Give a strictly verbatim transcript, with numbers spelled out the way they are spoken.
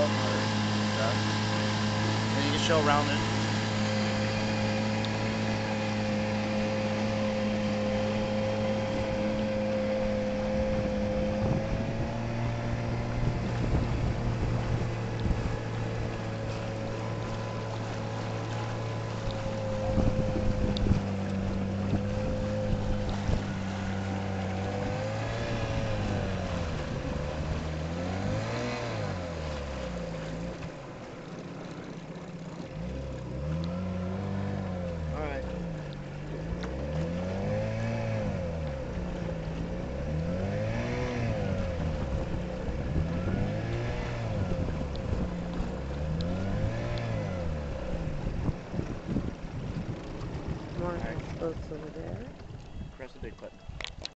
Alum or stuff. And you can show around it. More boats over there. Press the big button.